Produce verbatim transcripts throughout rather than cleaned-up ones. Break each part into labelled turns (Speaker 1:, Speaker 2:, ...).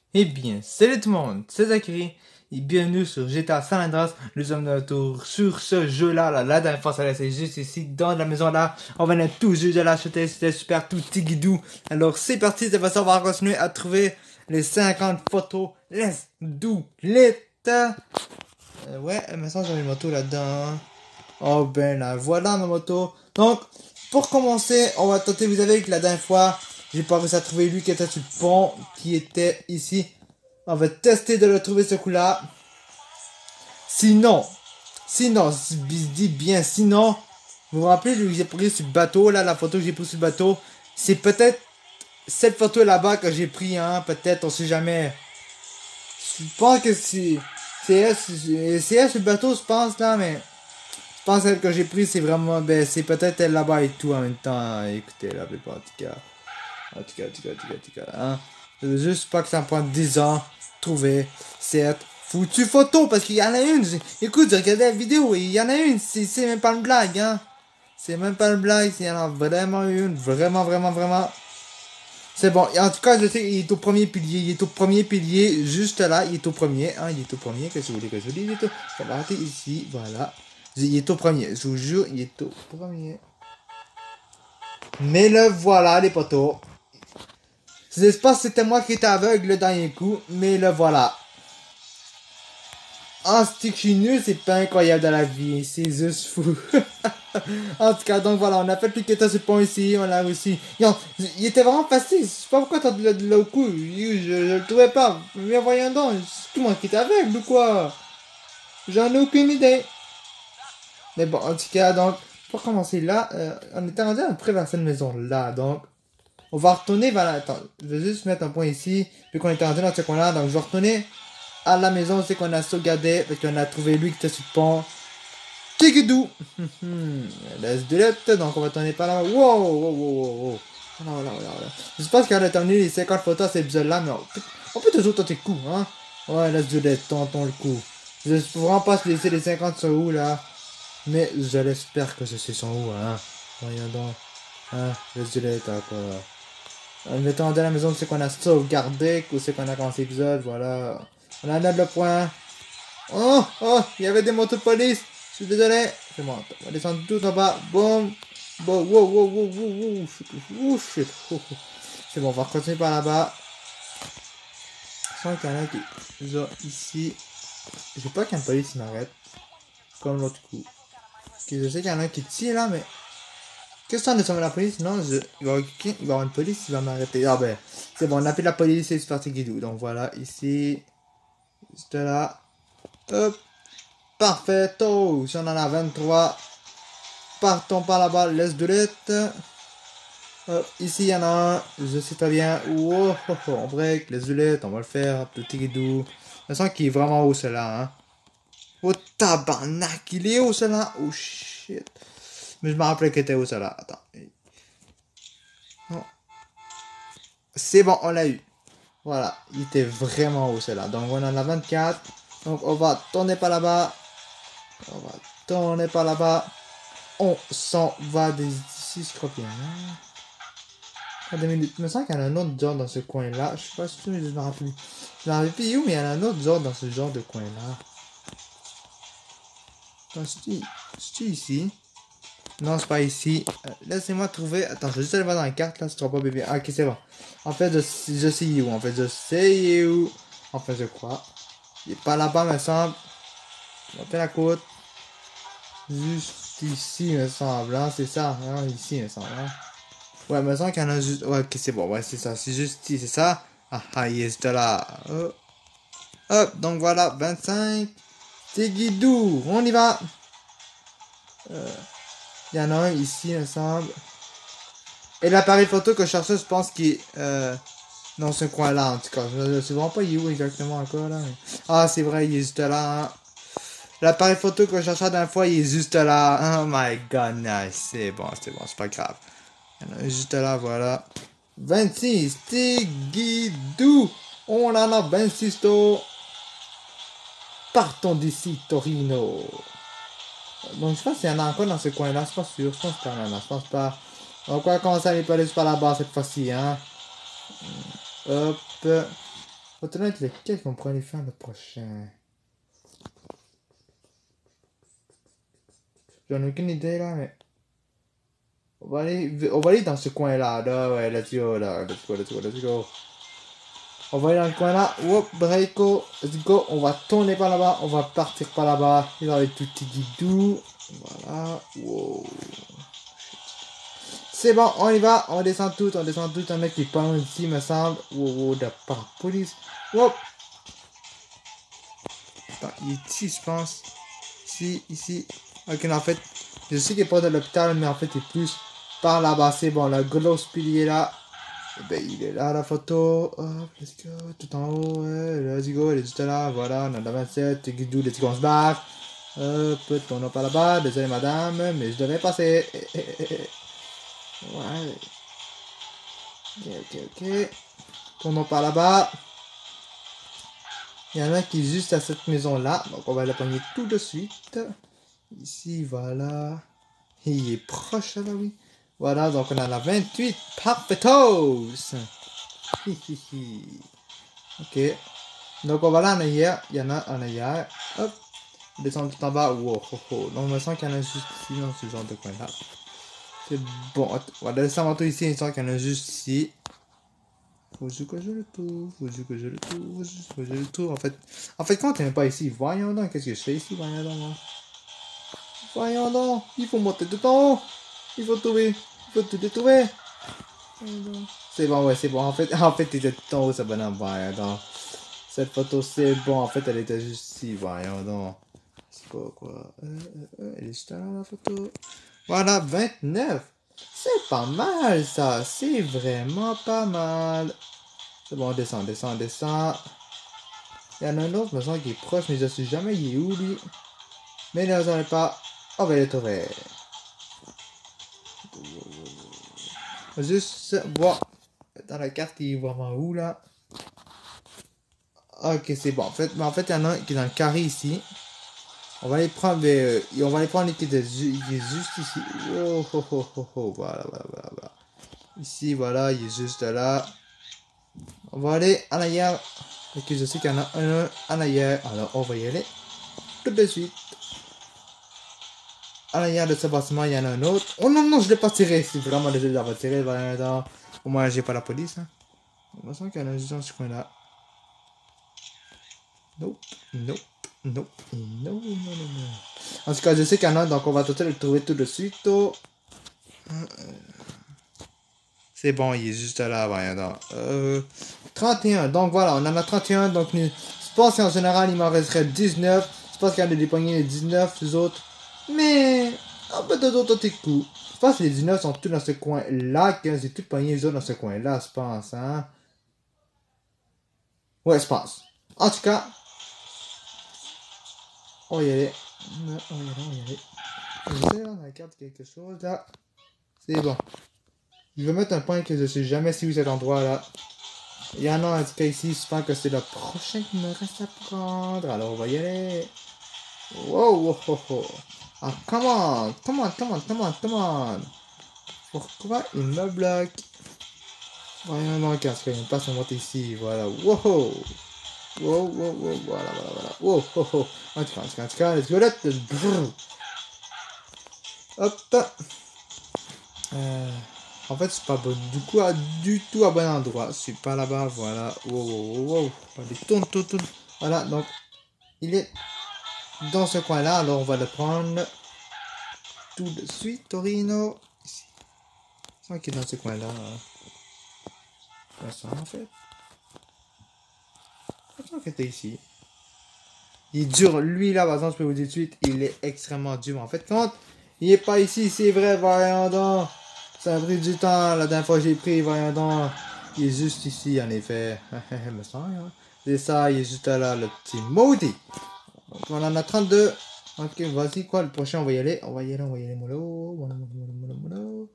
Speaker 1: Eh bien, salut tout le monde, c'est Zachary et bienvenue sur G T A San Andreas. Nous sommes de retour sur ce jeu-là. Là, la dernière fois, ça laissait juste ici, dans la maison là. On venait tout juste de l'acheter, c'était super tout tigidou. Alors, c'est parti, cette fois-ci, on va continuer à trouver les cinquante photos. Let's do it! Euh, ouais, il me semble que j'avais une moto là-dedans. Oh ben là, voilà ma moto. Donc, pour commencer, on va tenter, vous savez que la dernière fois, j'ai pas réussi à trouver lui qui était sur le pont, qui était ici. On va tester de le trouver ce coup-là. Sinon, sinon, je dis bien, sinon, vous vous rappelez, lui, j'ai pris sur le bateau, là, la photo que j'ai prise sur le bateau, c'est peut-être cette photo là-bas que j'ai pris, hein, peut-être, on sait jamais. Je pense que c'est, c'est elle, c'est c'est elle sur le bateau, je pense, là, mais je pense que celle que j'ai prise, c'est vraiment, ben, c'est peut-être elle là-bas et tout en même temps, hein. Écoutez, la plupart, en tout cas. En tout cas, en tout cas, en tout cas, en tout cas, hein. Je veux juste pas que ça me prenne dix ans trouver cette foutue photo parce qu'il y en a une. Écoute, j'ai regardé la vidéo et il y en a une. C'est, c'est même pas une blague, hein. C'est même pas une blague. Il y en a vraiment une. Vraiment, vraiment, vraiment. C'est bon. Et en tout cas, je sais, il est au premier pilier. Il est au premier pilier. Juste là, il est au premier. Hein, il est au premier. Qu'est-ce que vous voulez que je vous dise? Il est au... Je vais l'arrêter ici. Voilà. Il est au premier. Je vous jure, il est au premier. Mais le voilà, les potos. Je sais pas si c'était moi qui étais aveugle le dernier coup, mais le voilà. En stick je suis nul, c'est pas incroyable dans la vie, c'est juste fou. En tout cas, donc voilà, on a fait le quêta sur le pont ici, on l'a réussi. Yo, il était vraiment facile, je sais pas pourquoi t'as de le, de le coup, je, je, je le trouvais pas. Mais voyons donc, c'est tout le monde qui était aveugle ou quoi? J'en ai aucune idée. Mais bon, en tout cas, donc, pour commencer là, euh, on était rendu après vers cette maison là, donc. On va retourner vers la... Attends, je vais juste mettre un point ici, vu qu'on était rendu dans ce coin-là, donc je vais retourner à la maison, c'est qu'on a sauvegardé, parce qu'on a trouvé lui qui était sur le pont. Kikidou. Laisse de lettres, donc on va tourner par là. Wow, wow, wow, wow, wow. Voilà, voilà, voilà, voilà. Je pense qu'elle a terminé les cinquante photos à cet épisode-là, mais on peut, on peut toujours tenter le coup, hein. Ouais, laisse de lettres, tentons le coup. Je ne peux vraiment pas se laisser les cinquante sur où, là. Mais je l'espère que ceux-ci sont où, hein. Voyons donc. Hein, laisse de lettres, quoi. En mettant dans la maison, c'est qu'on a sauvegardé, ou c'est qu'on a commencé l'épisode, voilà. On a le point. Oh, oh, il y avait des motos de police. Je suis désolé. C'est bon, on va descendre tout en bas. Boum. Bon, wow, wow, wow, wow, wow. Oh, shit. Oh, oh. C'est bon, on va continuer par là-bas. Je sens qu'il y en a qui genre ici. Je sais pas qu'un police m'arrête. Comme l'autre coup. Je sais qu'il y en a qui tire là, mais. Qu'est-ce que ça de la police? Non, je... il, va y avoir... il va y avoir une police qui va m'arrêter. Ah ben, c'est bon, on appelle la police et c'est parti guidou. Donc voilà, ici. Juste là. Hop. Parfait. Oh, si on en a vingt-trois. Partons par là-bas, laisse de l'être. Hop, ici il y en a un, je sais très bien. Oh, oh, oh, on break, laisse de l'être, on va le faire. Petit guidou. Je sens qu'il est vraiment haut celui-là, hein. Oh tabarnak, il est haut celui-là. Oh shit. Mais je me rappelais qu'il était haut celui-là. Attends. Non. C'est bon, on l'a eu. Voilà, il était vraiment haut celui-là. Donc on en a vingt-quatre. Donc on va tourner par là-bas. On va tourner par là-bas. On s'en va d'ici, je crois bien. Ah, deux minutes. Il me semble qu'il y en a un autre genre dans ce coin-là. Je sais pas si je me rappelle. Je me rappelle plus où, mais il y en a un autre genre dans ce genre de coin-là. Attends, c'est-tu ici? Non, c'est pas ici. Euh, Laissez-moi trouver. Attends, je vais juste aller voir dans la carte là, ce sera pas bébé. Ah, ok, c'est bon. En fait, je, je sais où. En fait, je sais où. En fait, je crois. Il est pas là-bas, me semble. On fait la côte. Juste ici, me semble. Hein, c'est ça. Hein, ici, me semble. Hein. Ouais, me semble qu'il y en a juste. Ouais, ok, c'est bon. Ouais, c'est ça. C'est juste ici, c'est ça. Ah, ah, il est juste là. Oh. Hop, donc voilà, vingt-cinq. C'est guidou. On y va. Euh, Il y en a un ici, il me semble. Et l'appareil photo que je cherchais, je pense qu'il est euh, dans ce coin-là, en tout cas. Je ne sais vraiment pas il est où exactement encore, là. Mais... Ah, c'est vrai, il est juste là. Hein. L'appareil photo que je cherchais la dernière fois, il est juste là. Oh my god, nice. C'est bon, c'est bon, c'est pas grave. Il y en a un juste là, voilà. vingt-six. C'est guidou. On en a vingt-six tôt. Partons d'ici, Torino. Donc je pense qu'il y en a encore dans ce coin-là, c'est pas sûr. Je pense qu'il y en a, je pense pas. Donc on va commencer à aller par là-bas cette fois-ci, hein. Hop. Autrement, lequel qu'on pourrait aller faire le prochain? J'en ai aucune idée là, mais. On va aller, on va aller dans ce coin-là. Là, ouais, let's go, là. Let's go, let's go, let's go. On va aller dans le coin là. Whoop, breako. Let's go. On va tourner par là-bas. On va partir par là-bas. Il va avec tout petit guidou. Voilà. Wow. C'est bon, on y va. On descend tout. On descend tout. Un mec qui est pas loin d'ici, me semble. Wow, wow, de par police. Whoop. Attends, il est ici, je pense. Ici, ici. Ok, en fait, je sais qu'il est pas de l'hôpital, mais en fait, il est plus par là-bas. C'est bon, le gros pilier là. Eh ben, il est là, la photo. Hop, let's go. Tout en haut. Ouais, let's go. Il est juste là. Voilà, on a la vingt-sept. Guidou, let's go, on se barre. Hop, tournons par là-bas. Désolé, madame, mais je devais passer. Ouais. Ok, ok, ok. Tournons par là-bas. Il y en a un qui est juste à cette maison-là. Donc, on va la pogner tout de suite. Ici, voilà. Il est proche, là, oui. Voilà, donc on a la vingt-huit. Parfaitos. Ok. Donc, on va là en arrière. Il y en a en arrière. Hop. Descendre tout en bas. Wow, oh, oh. Donc, on me sent qu'il y en a juste ici, dans ce genre de coin-là. C'est bon. On va descendre tout ici. Il me semble qu'il y en a juste ici. Faut juste que je le tour. Faut juste que je le tour. Faut juste que je le tour. En fait, en fait, quand t'es même pas ici, voyons donc. Qu'est-ce que je fais ici? Voyons donc, moi. Voyons donc. Il faut monter tout en haut. Il faut trouver. Il faut tout détrouver. C'est bon, ouais, c'est bon. En fait, en fait, t'étais tout en haut, ça bonhomme. Voyons donc. Cette photo, c'est bon. En fait, elle était juste ici. Voyons donc. C'est pas quoi. Euh, euh, euh, elle est juste là, la photo. Voilà, vingt-neuf. C'est pas mal, ça. C'est vraiment pas mal. C'est bon, on descend, descend, descend. Il y en a un autre, me semble, qui est proche, mais je sais jamais il est où, lui. Mais ne vous en pas. On va le trouver. Juste voir dans la carte, il est vraiment où, là. Ok, c'est bon. En fait, mais en fait, il y en a un qui est dans le carré ici. On va aller prendre les, on va aller prendre les qui est juste ici. Oh, oh, oh, oh, oh. Voilà, voilà, voilà, voilà. Ici, voilà, il est juste là. On va aller en arrière. Ok, je sais qu'il y en a un en arrière. Alors, on va y aller tout de suite. En arrière de ce bâtiment, il y en a un autre. Oh non, non, je l'ai pas tiré. C'est vraiment désolé d'avoir tiré. Voilà, au moins, j'ai pas la police. Hein. Il me semble qu'il y en a juste dans ce coin-là. Nope, nope, nope, non, non, non, non. En tout cas, je sais qu'il y en a, donc on va tenter de le trouver tout de suite. Oh. C'est bon, il est juste là, voyons donc. Euh, trente et un, donc voilà, on en a trente et un, donc je pense qu'en général, il m'en resterait dix-neuf. Je pense qu'il y en a des poignées les dix-neuf, les autres. Mais, un peu d'autres tes coups. Je pense que les dix-neuf sont tous dans ce coin-là, que j'ai tout pogné les autres dans ce coin-là, je pense, hein. Ouais, je pense. En tout cas, on va y aller. On va y aller, on va y aller. Je sais, on a la carte quelque chose, là. C'est bon. Je vais mettre un point que je sais jamais si où cet endroit-là. Il y en a un cas ici, je pense que c'est le prochain qui me reste à prendre. Alors on va y aller. Wow, wow, wow, wow. Ah, come on, come on, come on, come on, come on. Pourquoi il me bloque? Voyons donc, parce qu'il me passe à monter ici. Voilà, wow. Wow, wow, wow, voilà, voilà, voilà. Wow, wow, wow. En tout cas, en tout cas, en tout cas, let's go, let's go. Hop. Euh... En fait, c'est pas bon. Du coup, à, du tout à bon endroit. Je suis pas là-bas, voilà. Wow, wow, wow, wow. Allez, tourne, tourne, tourne. Voilà, donc, il est dans ce coin-là. Alors, on va le prendre tout de suite, Torino. Ici. C'est qu'il est dans ce coin-là. Là, ça, en fait. Attends que t'es ici. Il est dur. Lui, là, par exemple, je peux vous dire tout de suite, il est extrêmement dur. En fait, quand il est pas ici, c'est vrai, voyons donc. Ça a pris du temps. La dernière fois que j'ai pris, voyons donc. Il est juste ici, en effet. me semble, hein. C'est ça, il est juste là, le petit maudit. Donc, on en a trente-deux. Ok, vas-y, quoi, le prochain, on va y aller. On va y aller, on va y aller, mollo. Mollo, mollo, mollo, mollo.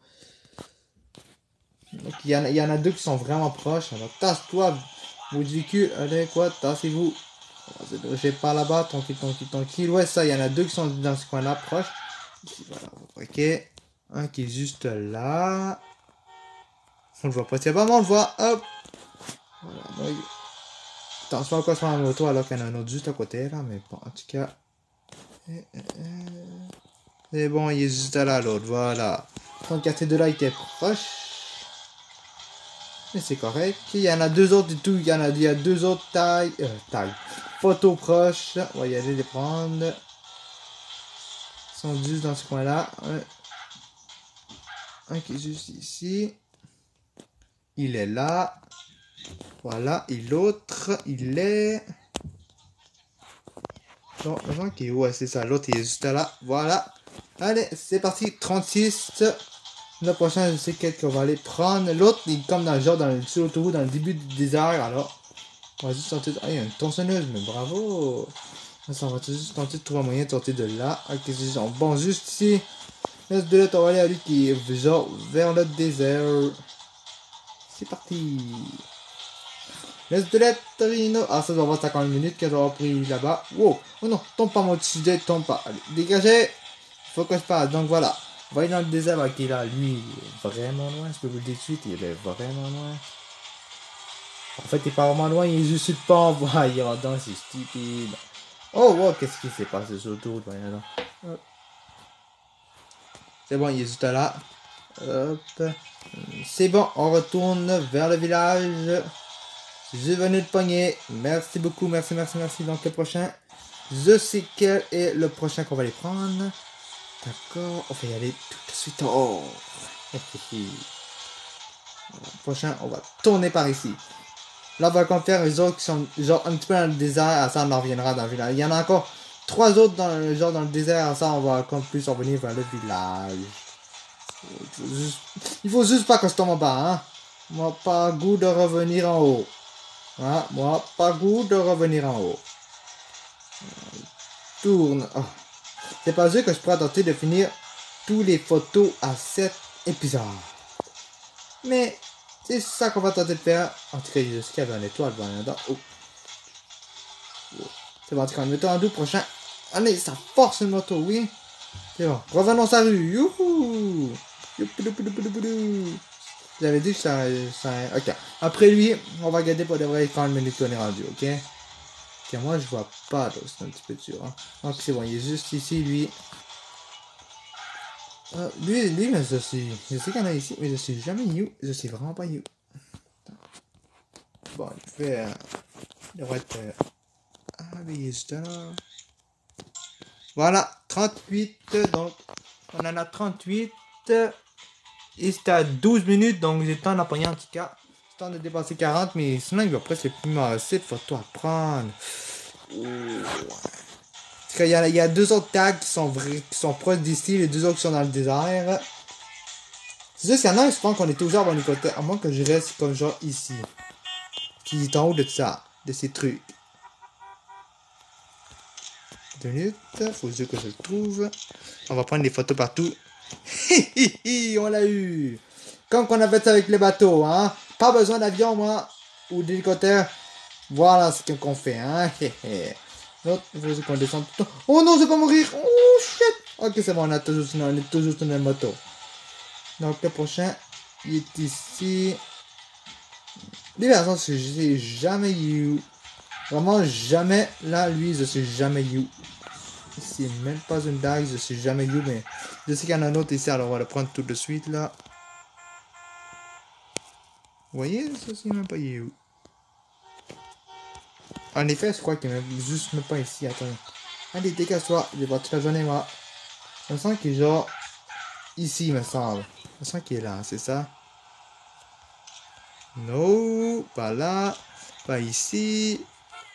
Speaker 1: Donc, il y, en a, il y en a deux qui sont vraiment proches. Alors, tasse-toi, bout du cul. Allez, quoi, tassez-vous. On va se diriger par là-bas, tranquille, tranquille, tranquille. Ouais, ça, il y en a deux qui sont dans ce coin-là, proches. Ici, voilà, ok. Un qui est juste là. On le voit pas, tiens, bon, on le voit, hop. Voilà, donc, attention à quoi sur la moto alors qu'il y en a un autre juste à côté là, mais bon, en tout cas. C'est bon, il est juste là l'autre, voilà. Donc, ces deux-là étaient proches. Mais c'est correct. Il y en a deux autres et tout. Il y en a, il y a deux autres tailles. Euh, tailles. Photos proches. On va y aller les prendre. Ils sont juste dans ce coin-là. Un, un qui est juste ici. Il est là. Voilà. Et l'autre, il est... Non, le qui est où? Ouais, c'est ça. L'autre, il est juste là. Voilà. Allez, c'est parti. trente-six. Le prochain, je sais quel qu'on va aller prendre. L'autre, il est comme dans le genre, dans le, sur l'autoroute, dans le début du désert. Alors, on va juste tenter de... Ah, il y a une tronçonneuse, mais bravo. Ça, on va juste tenter de trouver un moyen de sortir de là. Ok, c'est genre, bon, juste ici. Laisse de là, on va aller à lui qui est genre vers le désert. C'est parti. Laisse de là, Torino. Ah, ça doit avoir cinquante minutes qu'elle aura pris là-bas. Wow. Oh non, tombe pas, mon sujet, tombe pas. Allez, dégagez. Faut que je passe. Donc voilà. On va aller dans le désert avec qui là, lui, il est vraiment loin. Je peux vous le dire tout de suite, il est vraiment loin. En fait, il est pas vraiment loin, il est juste sur le pont. Voyons donc, c'est stupide. Oh, wow, qu'est-ce qui s'est passé sur le tour? Voyons donc. C'est bon, il est juste là. Hop. C'est bon, on retourne vers le village. Je venais de pogner. Merci beaucoup, merci, merci, merci. Donc le prochain, je sais quel est le prochain qu'on va aller prendre. D'accord, on va y aller tout de suite. Oh. Prochain, on va tourner par ici. Là, on va comme faire les autres qui sont genre un petit peu dans le désert. À ça, on en reviendra dans le village. Il y en a encore trois autres dans le genre dans le désert. À ça, on va comme plus revenir vers le village. Il faut juste, il faut juste pas que je tombe en bas. Hein. Moi, pas goût de revenir en haut. Hein? Moi, pas goût de revenir en haut. Tourne. Oh. C'est pas sûr que je pourrais tenter de finir tous les photos à cet épisode. Mais c'est ça qu'on va tenter de faire. En tout cas, il y a avait une étoile dedans. Oh. Oh. C'est bon, en tout cas, on met en doux prochain. Allez, ça force une moto, oui. C'est bon. Revenons sa rue. Youhou. J'avais dit que ça, ça... Ok. Après lui, on va garder pour de vrai quand le minute qu'on est rendu, ok? Ok, moi je vois pas, c'est un petit peu dur. Hein. Donc c'est bon, il est juste ici, lui. Euh, lui, lui, mais je suis... Je sais qu'il y en a ici, mais je suis jamais you. Je suis vraiment pas you. Bon, il fait... Euh, il devrait être... Euh... Ah, mais il est juste là. Voilà, trente-huit. Donc, on en a trente-huit. Et c'était à douze minutes, donc j'ai le temps d'apprendre en tout cas. J'ai le temps de dépasser quarante, mais sinon il va presque plus m'arrêter de photos à prendre. Parce qu'il y a, il y a deux autres tags qui sont vrais, qui sont proches d'ici, les deux autres qui sont dans le désert. C'est juste qu'il y en a, je pense qu'on est toujours à bon côté, à moins que je reste comme genre ici. Qui est en haut de ça, de ces trucs. Deux minutes, faut juste que je le trouve. On va prendre des photos partout. On l'a eu. Comme qu'on a fait ça avec les bateaux, hein. Pas besoin d'avion, moi, ou d'hélicoptère. Voilà ce qu'on fait, hein. L'autre, il faut qu'on descende tout le temps. Oh non, je vais pas mourir. Oh shit. Ok, c'est bon, on, a toujours, on est toujours sur une moto. Donc le prochain, il est ici. Lui, par exemple, je sais jamais you. Vraiment jamais. Là, lui, je sais jamais you. C'est même pas une dague, je sais jamais you, mais je sais qu'il y en a un autre ici, alors on va le prendre tout de suite là. Vous voyez, ça c'est même pas you. En effet, je crois qu'il est même juste même pas ici, attends. Allez, dégage-toi, je vais voir toute la journée moi. Je me sens qu'il est genre ici, il me semble. Je me sens qu'il est là, c'est ça? Non, pas là, pas ici.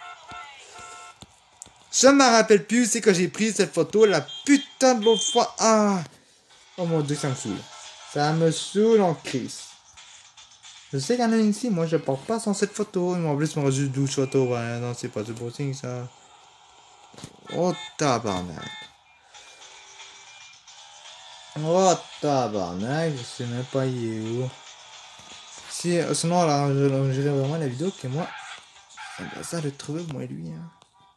Speaker 1: Je me rappelle plus, c'est que j'ai pris cette photo la putain de l'autre fois. Ah! Oh mon dieu, ça me saoule. Ça me saoule en crise. Je sais qu'il y en a une ici, moi je pars pas sans cette photo. Ils m'ont en plus me juste douze photos. Ouais, non, c'est pas du beau signe ça. Oh tabarnak. Oh tabarnak, je sais même pas il est où. Si, sinon, alors, je dirais vraiment la vidéo que moi, c'est ça de trouver moi lui. Hein.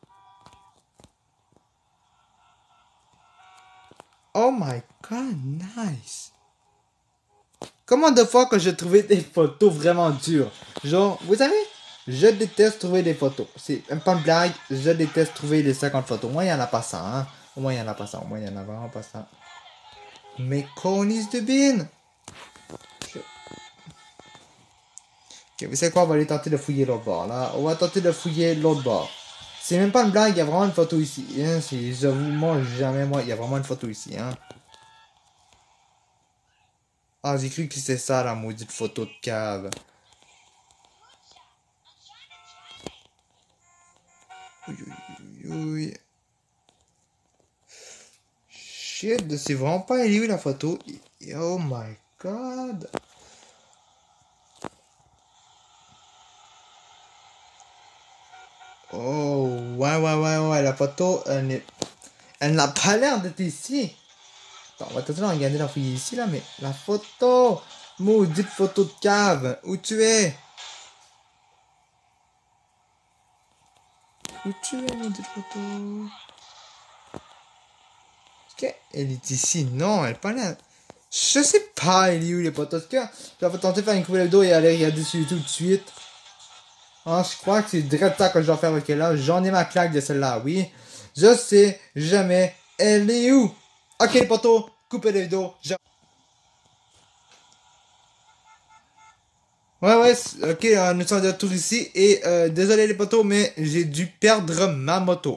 Speaker 1: Oh my god, nice. Comment de fois que j'ai trouvé des photos vraiment dures. Genre, vous savez, Je déteste trouver des photos. C'est même pas une blague, je déteste trouver les cinquante photos. Au moins, il y en a pas cent, hein. Au moins, il y en a pas cent. Au moins, il y en a vraiment pas cent. Mais conis de bin! Je... Ok, vous savez quoi, on va aller tenter de fouiller l'autre bord, là. On va tenter de fouiller l'autre bord. C'est même pas une blague, il y a vraiment une photo ici. Hein? Je vous mange jamais, moi, il y a vraiment une photo ici, hein. Ah, j'ai cru que c'était ça, la maudite photo de cave. Oui, oui, oui. Shit, c'est vraiment pas elle est où la photo? Oh my god. Oh, ouais, ouais, ouais, ouais, la photo, elle n'est... Elle n'a pas l'air d'être ici. Attends, on va tenter de regarder la fouille ici, là, mais la photo. Maudite photo de cave. Où tu es? Où tu es, maudite photo? Ok, elle est ici. Non, elle est pas là. Je sais pas, elle est où, les photos. Est-ce que je vais tenter de faire une nouvelle vidéo et aller regarder sur YouTube tout de suite? Ah, je crois que c'est direct ça que je dois faire avec elle là. J'en ai ma claque de celle-là, oui. Je sais jamais. Elle est où? Ok, les potos, coupez les vidéos. Je... Ouais, ouais, ok, euh, nous sommes de retour ici. Et euh, désolé les potos, mais j'ai dû perdre ma moto.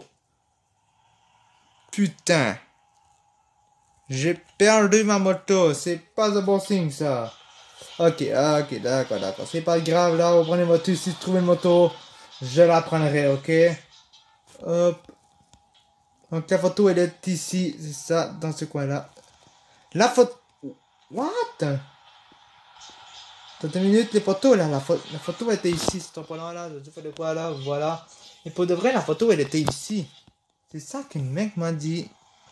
Speaker 1: Putain. J'ai perdu ma moto. C'est pas un bon signe, ça. Ok, ok, d'accord, d'accord. C'est pas grave, là, vous prenez votre ici, trouvez une moto. Je la prendrai, ok? Hop. Donc la photo, elle est ici, c'est ça, dans ce coin-là. La photo... What? Attends une minute, les photos, là, la, pho... la photo était ici, c'est pas là, là, je fais de quoi, là, voilà. Et pour de vrai, la photo, elle était ici. C'est ça qu'une mec m'a dit.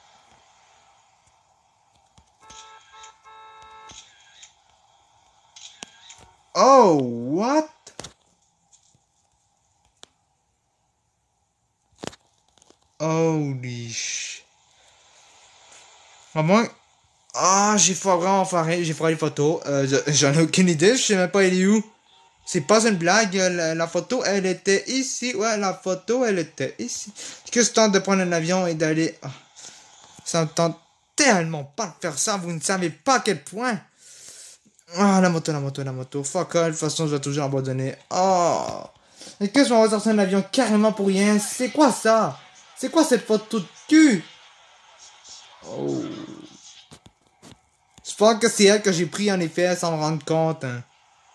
Speaker 1: Oh, what? Holy sh... Ah, moi... Ah, j'ai vraiment foiré, j'ai foiré les photos. Euh, j'en ai aucune idée, je sais même pas elle est où. C'est pas une blague, la, la photo, elle était ici. Ouais, la photo, elle était ici. Que je tente de prendre un avion et d'aller... Oh, ça me tente tellement pas de faire ça, vous ne savez pas à quel point. Ah, la moto, la moto, la moto. Fuck all, de toute façon, je vais toujours abandonner. Oh. Et que je m'en vais sortir un avion carrément pour rien. C'est quoi ça? C'est quoi cette photo de cul? Oh. Je pense que c'est elle que j'ai pris en effet sans me rendre compte. Hein.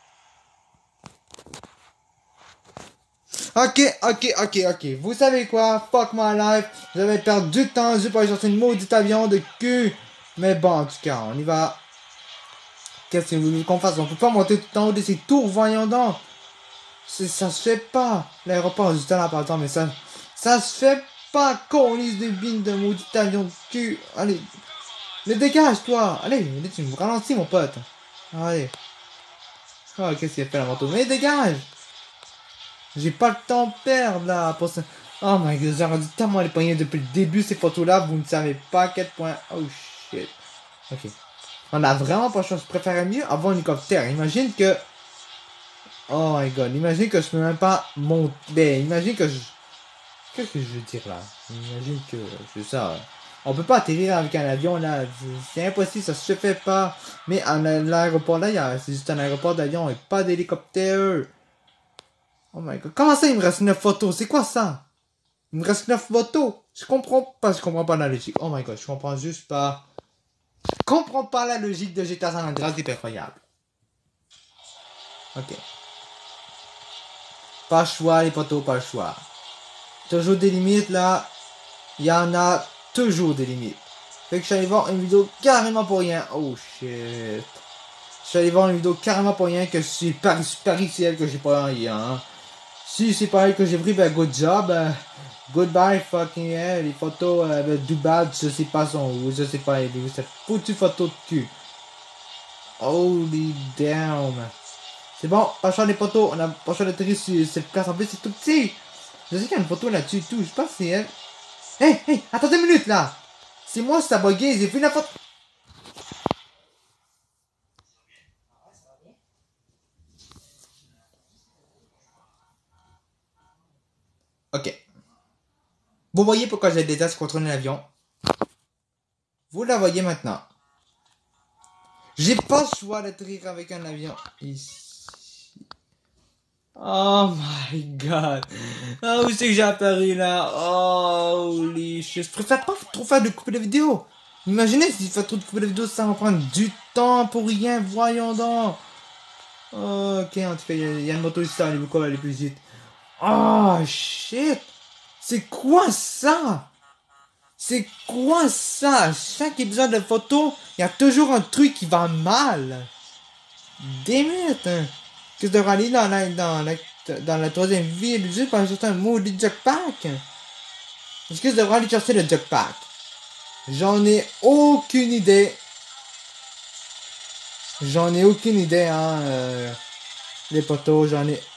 Speaker 1: Ok, ok, ok, ok. Vous savez quoi? Fuck my life. J'avais perdu du temps juste pour aller chercher une maudite avion de cul. Mais bon, en tout cas, on y va. Qu'est-ce que vous voulez qu'on fasse? On peut pas monter tout en haut de ces tours, voyons donc. Ça se fait pas. L'aéroport est juste là, par exemple, mais ça... Ça se fait pas, qu'on lise des bines de maudit avion de cul. Allez. Mais dégage, toi. Allez, allez, tu me ralentis, mon pote. Allez. Oh, qu'est-ce qu'il a fait la moto? Mais dégage. J'ai pas le temps de perdre, là, pour ça. Oh my god, j'ai rendu tellement les poignets depuis le début, ces photos-là. Vous ne savez pas à quel point... Oh, shit. Ok. On a vraiment pas le choix. Je préférerais mieux avoir un hélicoptère. Imagine que... Oh my god, imagine que je peux même pas monter. Ben, imagine que je... Qu'est-ce que je veux dire là? Imagine que c'est ça. On peut pas atterrir avec un avion là. C'est impossible, ça se fait pas. Mais à l'aéroport là, c'est juste un aéroport d'avion et pas d'hélicoptère. Oh my god. Comment ça, il me reste neuf photos? C'est quoi ça? Il me reste neuf photos. Je comprends pas, je comprends pas la logique. Oh my god, je comprends juste pas. Je comprends pas la logique de G T A San Andreas, c'est incroyable. Ok. Pas le choix, les photos, pas le choix. Toujours des limites là. Il y en a toujours des limites. Fait que je suis allé voir une vidéo carrément pour rien. Oh shit. Je suis allé voir une vidéo carrément pour rien que c'est Paris, Paris c'est elle que j'ai pas rien. Hein. Si c'est pareil que j'ai pris, ben good job. Euh, goodbye fucking hell. Les photos euh, ben, du bad, je sais pas son où. Je sais pas où. Cette foutue photo de cul. Holy damn. C'est bon, pas cher les photos. On a pas cher d'atterrir sur cette place. En plus, c'est tout petit. Je sais qu'il y a une photo là-dessus et tout. Je sais pas si c'est elle. Hey, hey, attends deux minutes là. C'est moi, ça bugué. J'ai fait la photo. Vous voyez pourquoi je déteste contrôler l'avion. Vous la voyez maintenant. J'ai pas le choix d'atterrir avec un avion ici. Oh my god. Ah, où c'est que j'ai apparu là? Oh, holy shit. Je préfère pas trop faire de couper de vidéo. Imaginez si je fais trop de couper de vidéo, ça va prendre du temps pour rien. Voyons donc. Oh, ok, en tout cas, il y, y a une moto ici, elle va aller plus vite. Oh shit. C'est quoi ça? C'est quoi ça? Chaque épisode de photo, il y a toujours un truc qui va mal. Démite. Hein. Que je devrais aller dans la, dans la, dans la troisième ville juste pour aller chercher un maudit jetpack. Est-ce que je devrais aller chercher le jetpack? J'en ai aucune idée. J'en ai aucune idée, hein. Euh, les potos, j'en ai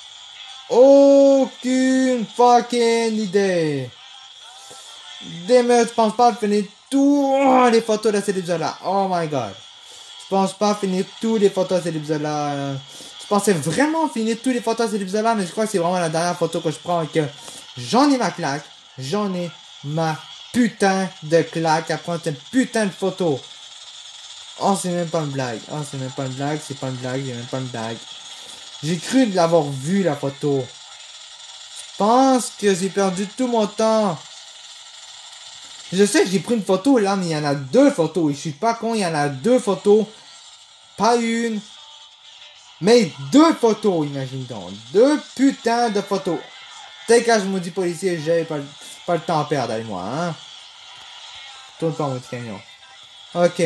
Speaker 1: aucune fucking idée. Démerde, je pense pas finir toutes les photos de cet épisode-là. Oh my god. Je pense pas finir toutes les photos de cet épisode-là. Je pensais vraiment finir toutes les photos de cet épisode-là, mais je crois que c'est vraiment la dernière photo que je prends et que j'en ai ma claque. J'en ai ma putain de claque à prendre cette putain de photo. Oh, c'est même pas une blague. Oh, c'est même pas une blague. C'est pas une blague. C'est même pas une blague. J'ai cru l'avoir vu, la photo. Je pense que j'ai perdu tout mon temps. Je sais que j'ai pris une photo là, mais il y en a deux photos. Et je suis pas con, il y en a deux photos. Pas une. Mais deux photos, imagine donc. Deux putains de photos. Dès que je me dis policier, j'ai pas, pas le temps à perdre avec moi, hein. Tourne pas mon petit camion. Ok.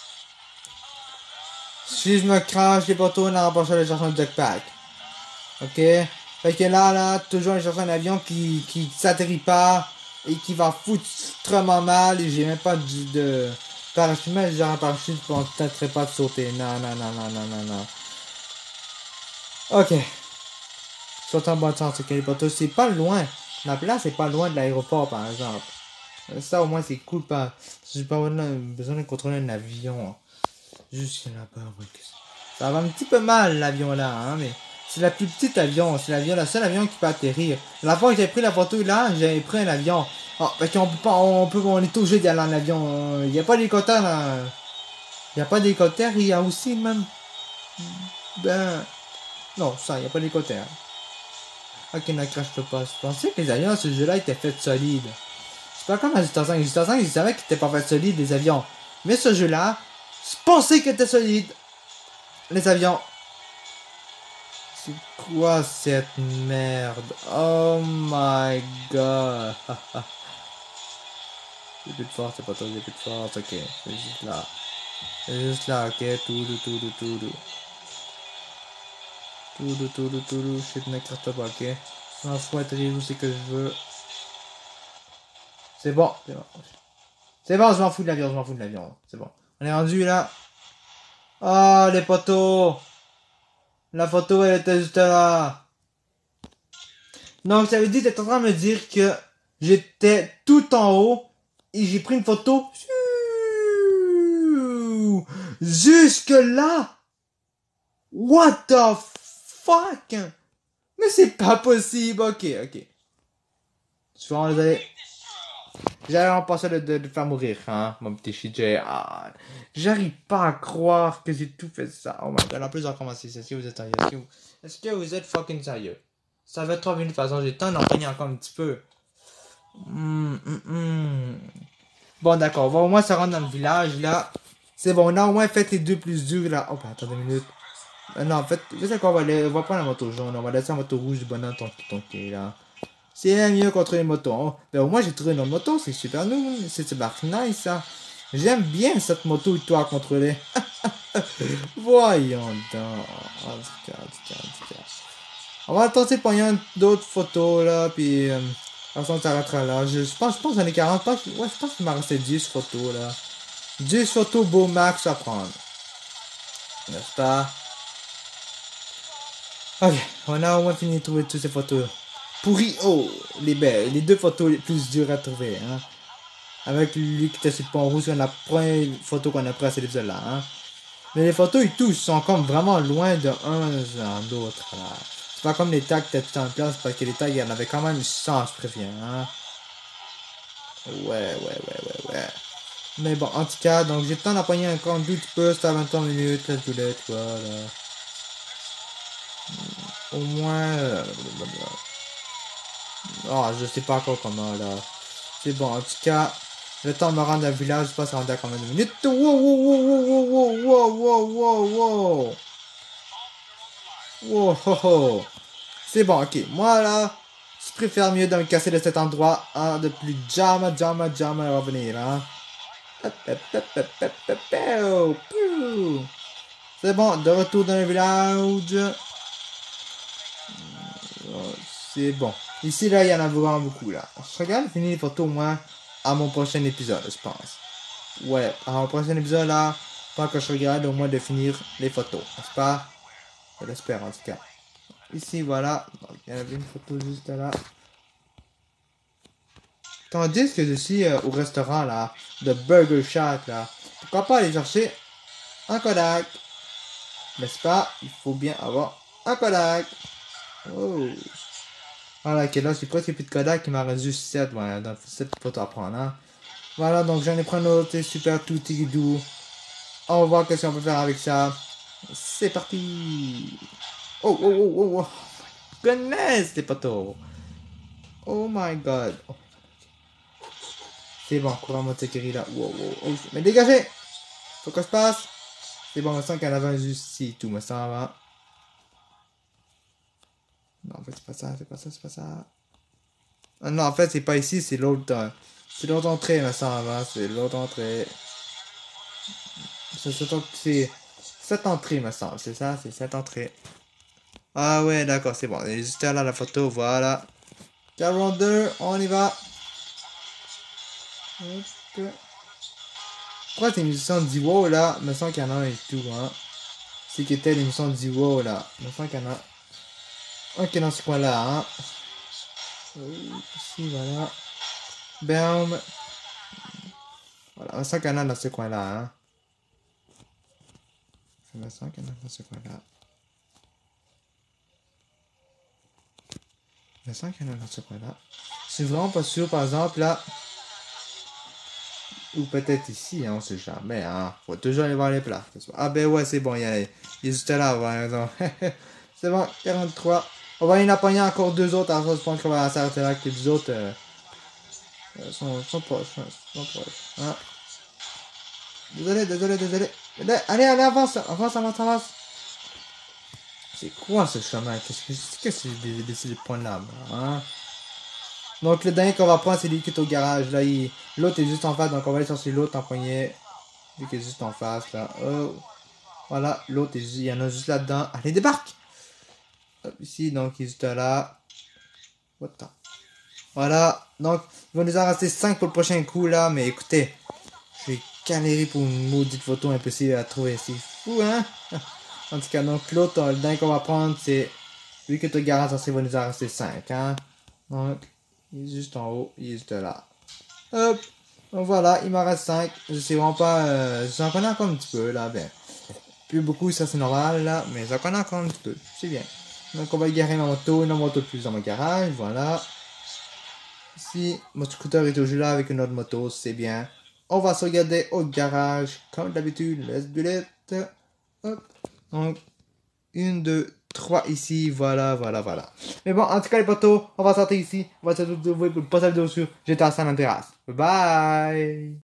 Speaker 1: Si je me crache les poteaux, on a pas de chercher un jetpack. Ok. Fait que là, là, toujours aller chercher un avion qui, qui s'atterrit pas et qui va foutrement mal et j'ai même pas de, de parachute, mais j'ai un parachute pour peut-être pas de sauter. Non, non, non, non, non, non, non. Ok. Saute en bon sens, ok, les poteaux, c'est pas loin. La place est pas loin de l'aéroport, par exemple. Ça, au moins, c'est cool, pas. J'ai pas besoin de contrôler un avion. Juste là-bas, ouais. Ça va un petit peu mal, l'avion là, hein, mais c'est la plus petite avion. C'est l'avion, la seule avion qui peut atterrir. La fois que j'ai pris la photo là, j'ai pris un avion. Oh, parce qu'on peut pas, on peut, on est obligé d'y aller en avion. Il n'y a pas d'hélicoptère là. Il n'y a pas d'hélicoptère, il y a aussi même. Ben. Non, ça, il n'y a pas d'hélicoptère. Ok, ne crache pas. Je pensais que les avions à ce jeu-là étaient faits solides. C'est pas comme à G T A cinq. G T A cinq, je savais qu'ils étaient pas faits solides, les avions. Mais ce jeu-là, je pensais qu'il était solide. Les avions. C'est quoi cette merde? Oh my god. J'ai plus de force, c'est pas toi, j'ai plus de force. Ok, c'est juste là. C'est juste là, ok. Tout, tout, tout, tout, tout, tout. Tout, tout, tout, tout, tout. Shit, n'écrase pas, ok. Je m'en fous, atterrir où c'est que je veux. C'est bon, c'est bon. C'est bon, je m'en fous de l'avion, je m'en fous de l'avion. C'est bon. On est rendu là. Oh, les poteaux. La photo, elle était juste là. Donc, ça veut dire que t'es en train de me dire que j'étais tout en haut et j'ai pris une photo jusque là. What the fuck? Mais c'est pas possible. Ok, ok. Je suis vraiment désolé. J'allais en passer de, de, de faire mourir, hein, mon petit Shijay. Ah, j'arrive pas à croire que j'ai tout fait ça. Oh my god, en plus, j'ai recommencé. Est-ce que vous êtes sérieux? Est-ce que vous, est-ce que vous êtes fucking sérieux? Ça fait trois minutes, de toute façon, j'ai le temps d'en pogner encore un petit peu. Mm, mm, mm. Bon, d'accord, on va au moins se rendre dans le village, là. C'est bon, on a au moins fait les deux plus durs, là. Oh, ben, attends deux minutes. Euh, non, en fait, vous savez quoi, on va, aller, on va prendre la moto jaune, on va laisser la moto rouge du bonhomme ton qui là. C'est mieux contre les motos. Hein. Ben, au moins, j'ai trouvé une autre moto, c'est super nous. C'est super nice, ça. J'aime bien cette moto, toi, à contrôler. Voyons donc. Oh, du cas, du cas, du cas. On va tenter pour d'autres photos, là, puis... Euh, de toute façon, on s'arrêtera là. Je, je pense, je pense, j'en ai quarante. Je pense, ouais, je pense qu'il m'a resté dix photos, là. dix photos beau max à prendre. N'est-ce pas? Ok, on a au moins fini de trouver toutes ces photos. Pourri, oh, les belles, les deux photos les plus dures à trouver, hein. Avec lui qui était sur le pont rouge, c'est la première photo qu'on a prise à cet épisode-là, hein. Mais les photos et tout sont comme vraiment loin de un à l'autre, là. C'est pas comme les tags qui étaient tout en place, parce que les tags, il y en avait quand même cent, je préviens, hein. Ouais, ouais, ouais, ouais, ouais. Mais bon, en tout cas, donc j'ai le temps d'empoigner encore un petit peu, c'est à vingt-trois minutes, la boulette, voilà. Au moins... Euh, oh, je sais pas encore comment, là. C'est bon, en tout cas, le temps de me rendre à village, je passe à rendre combien de minutes. Wow, wow, wow, wow, wow, wow, wow, wow, wow. Wow, ho, ho. C'est bon, ok. Moi, là, je préfère mieux de me casser de cet endroit, hein, de plus jamais, jamais, jamais revenir, hein. C'est bon, de retour dans le village. C'est bon. Ici, là, il y en a vraiment beaucoup, là. Je regarde finir les photos, moi, à mon prochain épisode, je pense. Ouais, à mon prochain épisode, là, pas que je regarde, au moins de finir les photos, n'est-ce pas? Je l'espère, en tout cas. Ici, voilà. Donc, il y avait une photo juste là. Tandis que je suis euh, au restaurant, là, de Burger Shack, là. Pourquoi pas aller chercher un Kodak? N'est-ce pas? Il faut bien avoir un Kodak. Oh. Voilà, ok, là, j'ai presque plus de Kodak, il m'en reste juste sept, voilà, donc sept photos à prendre, hein. Voilà, donc j'en ai pris un autre, c'est super tout doux. On va voir qu'est-ce qu'on peut faire avec ça. C'est parti. Oh, oh, oh, oh, oh. Goodness, les poteaux. Oh my god. Oh. C'est bon, couramment de sécurité là. Wow, wow, oh, mais dégagez. Faut que je passe. C'est bon, on sent qu'il y en avait un juste ici, tout me semble. Hein. Non, en fait, c'est pas ça, c'est pas ça, c'est pas ça. Ah, non, en fait, c'est pas ici, c'est l'autre. Euh, c'est l'autre entrée, me semble. Hein. C'est l'autre entrée. C'est c'est cette entrée, me semble. C'est ça, c'est cette entrée. Ah ouais, d'accord, c'est bon. Et juste là, la photo, voilà. quarante-deux, on y va. Hop. Pourquoi c'est l'émission de Diwo là? Il me semble qu'il y en a un et tout, hein. C'est qui était l'émission de Diwo là. Il me semble qu'il y en a un qui est dans ce coin là, hein. Oh, ici, voilà. Bam. Voilà, il me semble qu'il y en a dans ce coin là, hein. Il me semble qu'il y en a dans ce coin là. Il me semble qu'il y en a dans ce coin là. Je suis vraiment pas sûr, par exemple, là. Ou peut-être ici, hein, on sait jamais, hein. Faut toujours aller voir les plats. Ah ben ouais, c'est bon, il y a, il est juste là, voilà. C'est bon, quarante-trois. On va y en apogner encore deux autres, alors je pense qu'on va s'arrêter là, que les autres euh, sont, sont proches, hein, sont proches. Hein. Désolé, désolé, désolé. Allez, allez, avance, avance, avance, avance. C'est quoi ce chemin? Qu'est-ce que qu'est-ce que c'est des, ces points-là, hein? Donc le dernier qu'on va prendre, c'est lui qui est au garage, là, il... l'autre est juste en face, donc on va aller chercher l'autre en premier. Lui qui est juste en face, là. Oh. Voilà, l'autre, il y en a juste là-dedans. Allez, débarque! Hop, ici, donc il est juste là. What the... Voilà, donc il va nous en rester cinq pour le prochain coup, là, mais écoutez, je vais galérer pour une maudite photo impossible à trouver, c'est fou, hein? En tout cas, donc l'autre, le dernier qu'on va prendre, c'est lui que tu garantis, il va nous en rester cinq, hein? Donc, il est juste en haut, il est juste là. Hop! Donc voilà, il m'en reste cinq. Je sais vraiment pas, euh, j'en connais encore un petit peu, là, ben. Plus beaucoup, ça c'est normal, là, mais j'en connais encore un petit peu, c'est bien. Donc on va garer ma moto, une moto de plus dans mon garage, voilà. Ici, mon scooter est toujours là avec une autre moto, c'est bien. On va se regarder au garage, comme d'habitude, let's do it. Hop. Donc, une, deux, trois ici, voilà, voilà, voilà. Mais bon, en tout cas les potos, on va sortir ici. On va se retrouver pour une prochaine vidéo sur G T A San Andreas. Bye bye.